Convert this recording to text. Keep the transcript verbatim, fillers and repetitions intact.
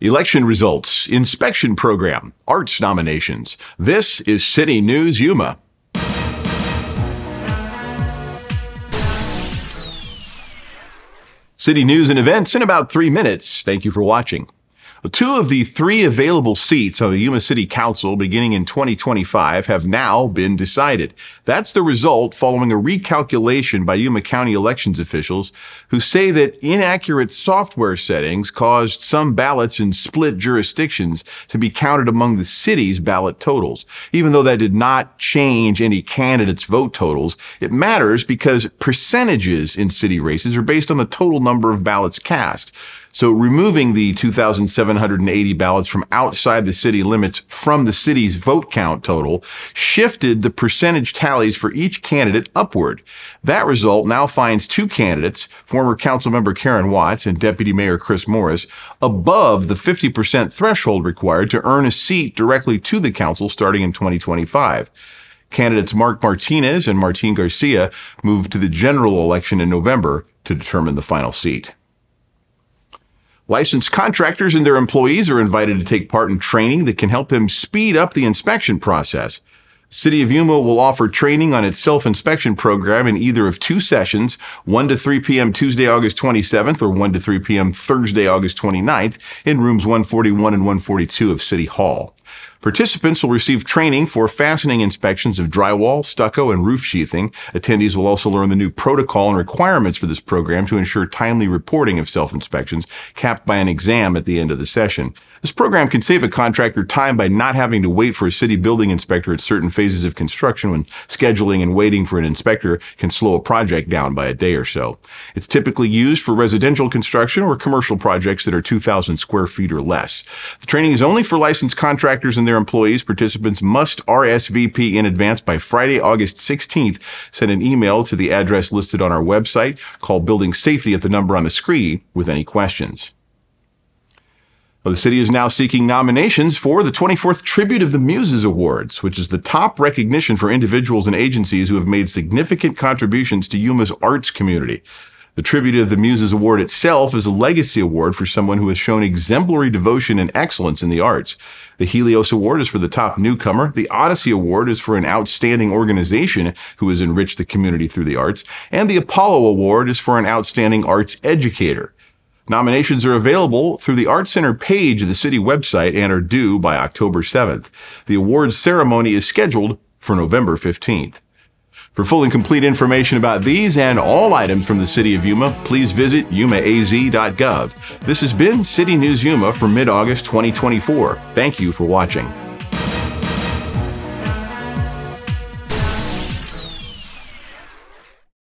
Election results, inspection program, arts nominations. This is City News Yuma. City news and events in about three minutes. Thank you for watching. Two of the three available seats on the Yuma City Council beginning in twenty twenty-five have now been decided. That's the result following a recalculation by Yuma County elections officials who say that inaccurate software settings caused some ballots in split jurisdictions to be counted among the city's ballot totals. Even though that did not change any candidates' vote totals, it matters because percentages in city races are based on the total number of ballots cast. So removing the two thousand seven hundred eighty ballots from outside the city limits from the city's vote count total shifted the percentage tallies for each candidate upward. That result now finds two candidates, former Councilmember Karen Watts and Deputy Mayor Chris Morris, above the fifty percent threshold required to earn a seat directly to the council starting in twenty twenty-five. Candidates Mark Martinez and Martin Garcia moved to the general election in November to determine the final seat. Licensed contractors and their employees are invited to take part in training that can help them speed up the inspection process. The City of Yuma will offer training on its self-inspection program in either of two sessions, one to three p m Tuesday, August twenty-seventh, or one to three p m Thursday, August twenty-ninth, in rooms one forty-one and one forty-two of City Hall. Participants will receive training for fastening inspections of drywall, stucco, and roof sheathing. Attendees will also learn the new protocol and requirements for this program to ensure timely reporting of self-inspections, capped by an exam at the end of the session. This program can save a contractor time by not having to wait for a city building inspector at certain phases of construction when scheduling and waiting for an inspector can slow a project down by a day or so. It's typically used for residential construction or commercial projects that are two thousand square feet or less. The training is only for licensed contractors and their employees. Participants must R S V P in advance by Friday, August sixteenth. Send an email to the address listed on our website. Call Building Safety at the number on the screen with any questions. Well, the city is now seeking nominations for the twenty-fourth Tribute of the Muses Awards, which is the top recognition for individuals and agencies who have made significant contributions to Yuma's arts community. The Tribute of the Muses Award itself is a legacy award for someone who has shown exemplary devotion and excellence in the arts. The Helios Award is for the top newcomer. The Odyssey Award is for an outstanding organization who has enriched the community through the arts. And the Apollo Award is for an outstanding arts educator. Nominations are available through the Arts Center page of the city website and are due by October seventh. The awards ceremony is scheduled for November fifteenth. For full and complete information about these and all items from the City of Yuma, please visit yuma a z dot gov. This has been City News Yuma for mid-August twenty twenty-four. Thank you for watching.